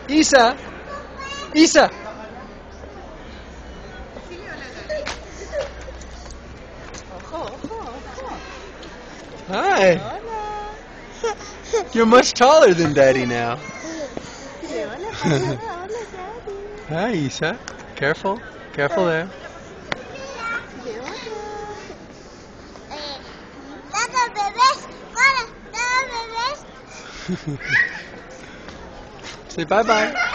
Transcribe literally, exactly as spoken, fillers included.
Isa. Isa. Ojo, ojo, ojo. Hi. Hola. You're much taller than Daddy now. Dile hola, hola, hola, Daddy. Hi, Isa. Careful. Careful there. Dile hola. Dada bebés, hola, dada bebés. Say bye-bye.